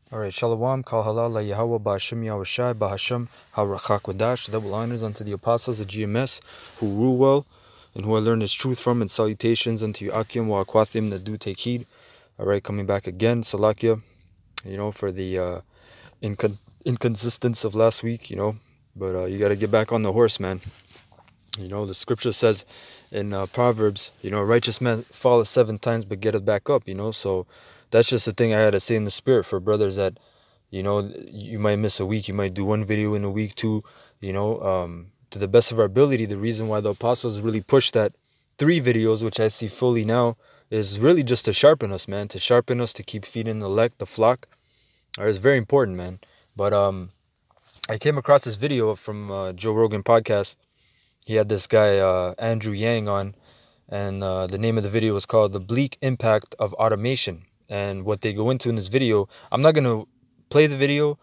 All right, Shalom, Kal Halal, La Yahweh, Ba'ashem Yahushai, Ba'ashem, HaRachakwadash, double honors unto the apostles of GMS who rule well and who I learn his truth from, and salutations unto you, Akim, wa Akwathim, that do take heed. All right, coming back again, Salakia, for the inconsistence of last week, but you got to get back on the horse, man. The scripture says in Proverbs, a righteous man falleth 7 times but getteth back up, so that's just the thing I had to say in the spirit for brothers that, you might miss a week, you might do one video in a week, too, to the best of our ability. The reason why the apostles really pushed that 3 videos, which I see fully now, is really just to sharpen us, man, to keep feeding the elect, the flock. It's very important, man. But I came across this video from Joe Rogan podcast. He had this guy, Andrew Yang, on, and the name of the video was called The Bleak Impact of Automation. And what they go into in this video, I'm not going to play the video.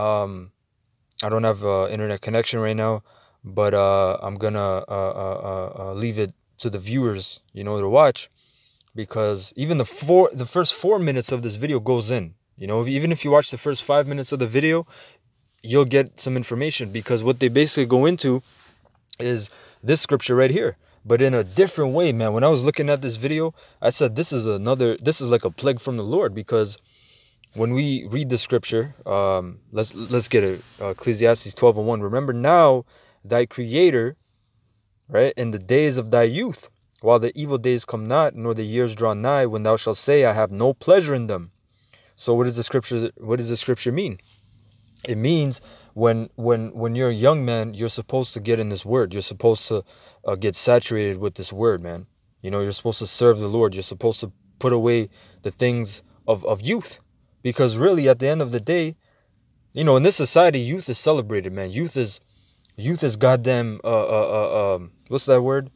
I don't have internet connection right now, but I'm going to leave it to the viewers, to watch, because even the first 4 minutes of this video goes in. Even if you watch the first 5 minutes of the video, you'll get some information, because what they basically go into is this scripture right here, but in a different way, man. When I was looking at this video, I said this is like a plague from the Lord, because when we read the scripture, let's get it, Ecclesiastes 12:1. Remember now thy creator, right, in the days of thy youth, while the evil days come not, nor the years draw nigh, when thou shalt say, I have no pleasure in them. So what does the scripture mean? It means when you're a young man, you're supposed to get in this word. You're supposed to get saturated with this word, man. You're supposed to serve the Lord. You're supposed to put away the things of youth. Because really, at the end of the day, in this society, youth is celebrated, man. Youth is goddamn, what's that word?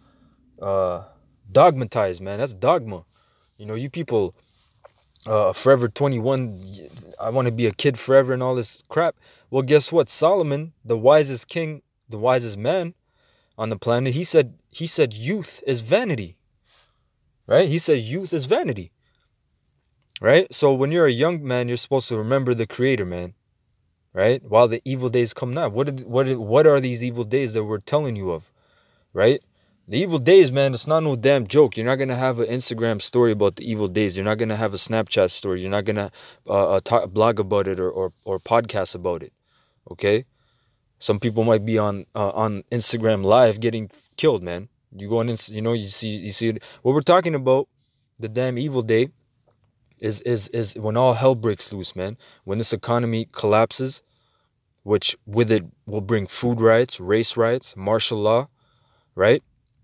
Dogmatized, man. That's dogma. You people, forever 21, I want to be a kid forever and all this crap. Well, guess what? Solomon, the wisest king, the wisest man on the planet, he said youth is vanity, right? He said youth is vanity, right? So when you're a young man, you're supposed to remember the creator, man, right? While the evil days come not. What are these evil days that we're telling you of, right? The evil days, man, it's not no damn joke. You're not going to have an Instagram story about the evil days. You're not going to have a Snapchat story. You're not going to blog about it or podcast about it, okay? Some people might be on Instagram Live getting killed, man. You go on, you see it. What we're talking about, the damn evil day, is when all hell breaks loose, man. When this economy collapses, which with it will bring food riots, race riots, martial law, right?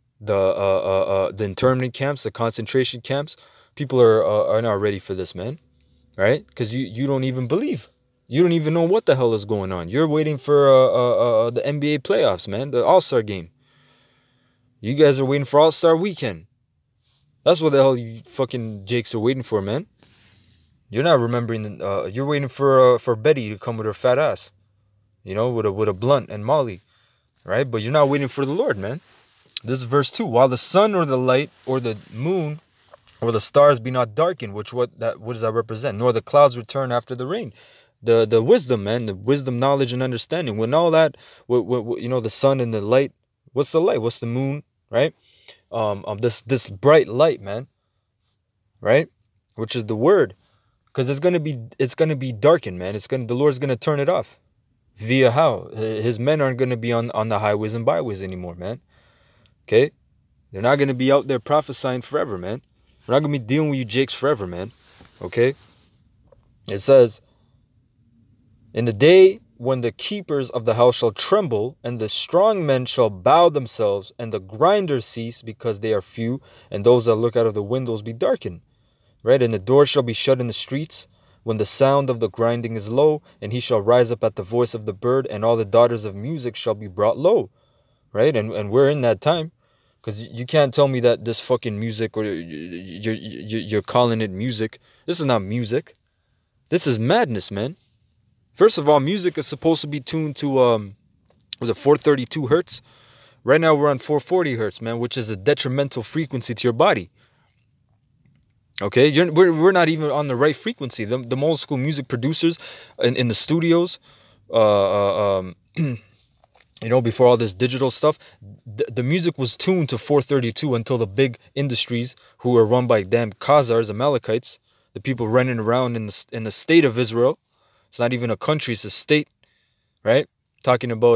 The internment camps, the concentration camps. People are not ready for this, man, right? Because you don't even believe. You don't even know what the hell is going on. You're waiting for the NBA playoffs, man, the All-Star game. You guys are waiting for All-Star weekend. That's what the hell you fucking Jakes are waiting for, man. You're not remembering. You're waiting for Betty to come with her fat ass, with a blunt and Molly, right? But you're not waiting for the Lord, man. This is verse 2. While the sun or the light or the moon or the stars be not darkened, what does that represent? Nor the clouds return after the rain. The wisdom, man, the wisdom, knowledge, and understanding. When all that, the sun and the light. What's the light? What's the moon? Right? This bright light, man. Right? Which is the word, because it's gonna be darkened, man. The Lord's gonna turn it off. Via how? His men aren't gonna be on the highways and byways anymore, man. Okay? They're not going to be out there prophesying forever, man. We're not going to be dealing with you jakes forever, man. Okay? It says, in the day when the keepers of the house shall tremble, and the strong men shall bow themselves, and the grinders cease, because they are few, and those that look out of the windows be darkened. Right? And the doors shall be shut in the streets, when the sound of the grinding is low, and he shall rise up at the voice of the bird, and all the daughters of music shall be brought low. Right? And we're in that time. Because you can't tell me that this fucking music, or you're calling it music. This is not music. This is madness, man. First of all, music is supposed to be tuned to, was it 432 hertz? Right now we're on 440 hertz, man, which is a detrimental frequency to your body. Okay, we're not even on the right frequency. The old school music producers in the studios, you know, before all this digital stuff, the music was tuned to 432 until the big industries, who were run by damn Khazars, Amalekites, the people running around in the state of Israel. It's not even a country; it's a state, right? Talking about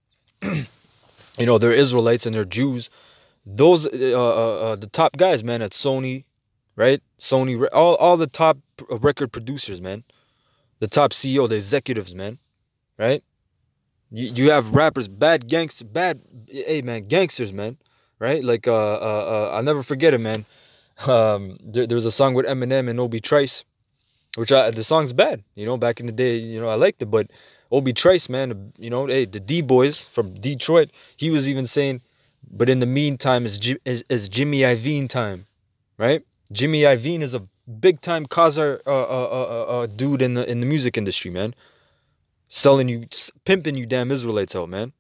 you know, they're Israelites and they're Jews. Those the top guys, man, at Sony, right? Sony, all the top record producers, man, the top CEO, the executives, man, right? You have rappers, hey man, gangsters, man, right? Like I'll never forget it, man. There was a song with Eminem and Obi Trice, which the song's bad, you know. Back in the day, you know, I liked it, but Obi Trice, man, you know, hey, the D Boys from Detroit, he was even saying, but in the meantime, is Jimmy Iovine time, right? Jimmy Iovine is a big time Khazar dude in the music industry, man. Selling you, pimping you damn Israelites out, man.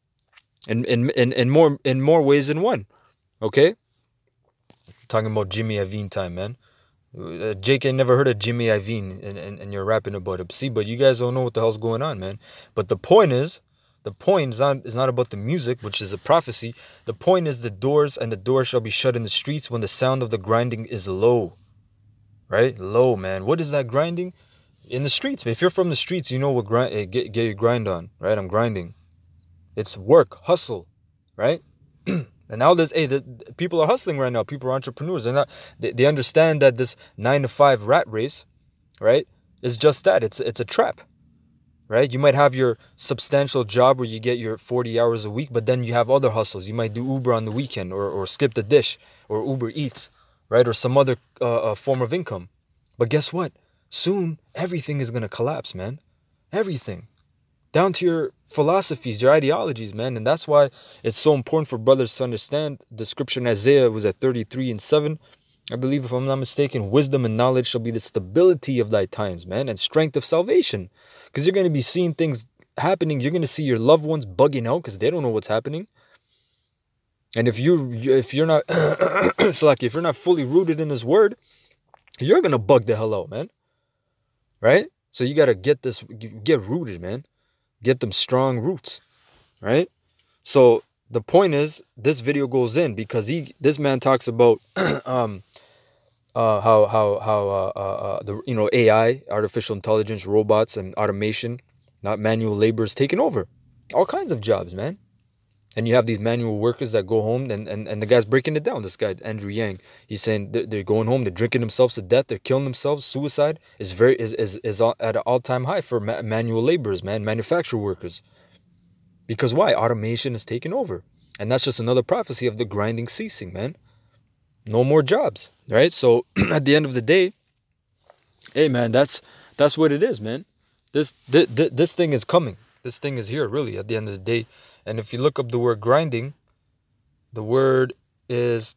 In more ways than one. Okay? Talking about Jimmy Iovine time, man. Jake ain't never heard of Jimmy Iovine and you're rapping about it. See, but you guys don't know what the hell's going on, man. But the point is not about the music, which is a prophecy. The point is the doors shall be shut in the streets when the sound of the grinding is low. Right? Low, man. What is that grinding? In the streets. If you're from the streets, you know what get your grind on, right? I'm grinding. It's work, hustle, right? And now the people are hustling right now. People are entrepreneurs. They understand that this 9-to-5 rat race, right, is just that. It's a trap, right? You might have your substantial job where you get your 40 hours a week, but then you have other hustles. You might do Uber on the weekend or skip the dish or Uber Eats, right? Or some other form of income. But guess what? Soon, everything is going to collapse, man. Everything. Down to your philosophies, your ideologies, man. And that's why it's so important for brothers to understand the scripture in Isaiah was at 33:7. I believe, if I'm not mistaken, wisdom and knowledge shall be the stability of thy times, man, and strength of salvation. Because you're going to be seeing things happening. You're going to see your loved ones bugging out because they don't know what's happening. And if you're not, it's like if you're not fully rooted in this word, you're going to bug the hell out, man. Right? So you got to get rooted, man. Get them strong roots, right? So the point is, this video goes in because this man talks about how the, you know, AI, artificial intelligence, robots, and automation, not manual labor, is taking over all kinds of jobs, man. And you have these manual workers that go home, and the guy's breaking it down. This guy, Andrew Yang, he's saying they're going home, they're drinking themselves to death, they're killing themselves. Suicide is at an all-time high for manual laborers, man, manufacturer workers. Because why? Automation is taking over. And that's just another prophecy of the grinding ceasing, man. No more jobs, right? So at the end of the day, hey, man, that's what it is, man. This thing is coming. This thing is here, really, at the end of the day. And if you look up the word grinding, the word is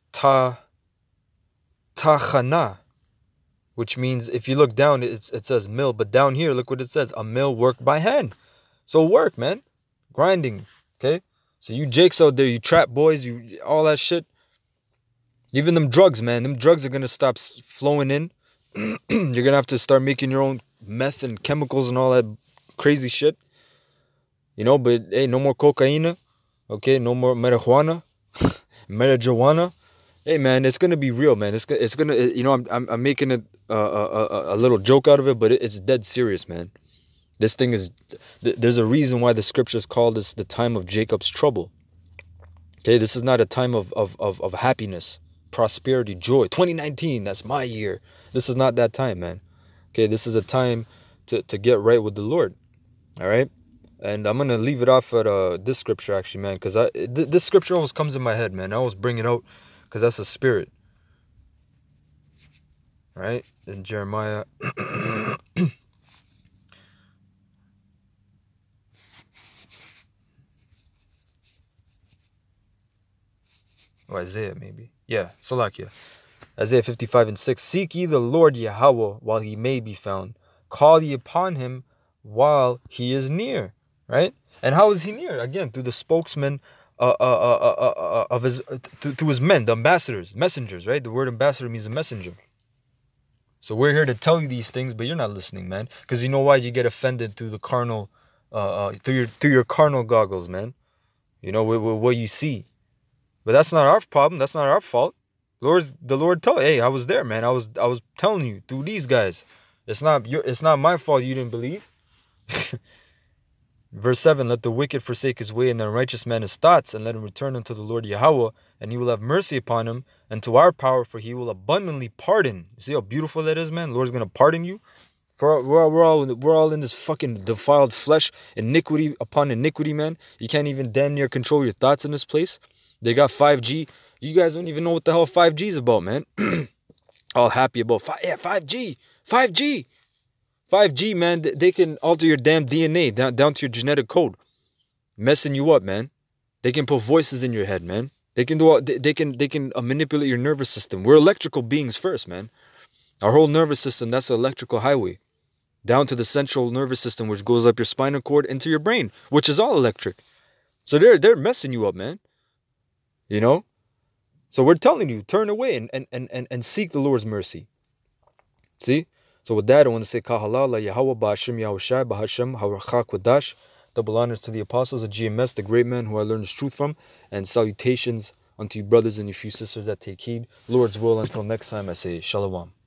tachana, which means, if you look down, it says mill. But down here, look what it says, a mill worked by hand. So work, man. Grinding, okay? So you jakes out there, you trap boys, you all that shit. Even them drugs, man. Them drugs are going to stop flowing in. You're going to have to start making your own meth and chemicals and all that crazy shit. You know, but hey, no more cocaine, okay? No more marijuana, marijuana. Hey, man, it's gonna be real, man. It's gonna, you know, I'm making it a little joke out of it, but it's dead serious, man. This thing is, there's a reason why the scriptures call this the time of Jacob's trouble. Okay, this is not a time of happiness, prosperity, joy. 2019, that's my year. This is not that time, man. Okay, this is a time to get right with the Lord. All right. And I'm going to leave it off at this scripture, actually, man, because this scripture always comes in my head, man. I always bring it out because that's a spirit. Right? In Jeremiah. Or Isaiah, maybe. Yeah, Salakia. Isaiah 55:6. Seek ye the Lord Yahweh while he may be found. Call ye upon him while he is near. Right? And how is he near? Again, through the spokesman of his, to his men, the ambassadors, messengers, right? The word ambassador means a messenger. So we're here to tell you these things, but you're not listening, man. Because you know why? You get offended through the carnal, through your carnal goggles, man. You know, with what you see. But that's not our problem. That's not our fault. The Lord told, hey, I was there, man. I was telling you through these guys. It's not my fault you didn't believe. Verse 7, let the wicked forsake his way and the righteous man his thoughts, and let him return unto the Lord Yahweh, and he will have mercy upon him, and to our power, for he will abundantly pardon. You see how beautiful that is, man? The Lord's going to pardon you. For we're all in this fucking defiled flesh, iniquity upon iniquity, man. You can't even damn near control your thoughts in this place. They got 5G. You guys don't even know what the hell 5G is about, man. All happy about 5G. 5G, man, they can alter your damn DNA down to your genetic code. Messing you up, man. They can put voices in your head, man. They can manipulate your nervous system. We're electrical beings first, man. Our whole nervous system, that's an electrical highway. Down to the central nervous system, which goes up your spinal cord into your brain, which is all electric. So they're messing you up, man. You know? So we're telling you, turn away and seek the Lord's mercy. See? So with that, I want to say Kahalala Yahweh Ba'ashim Yahushai Ba'Hashem Hawarchak Wadash. Double honors to the apostles of GMS, the great man who I learned this truth from. And salutations unto you brothers and you few sisters that take heed. Lord's will, until next time, I say Shalom.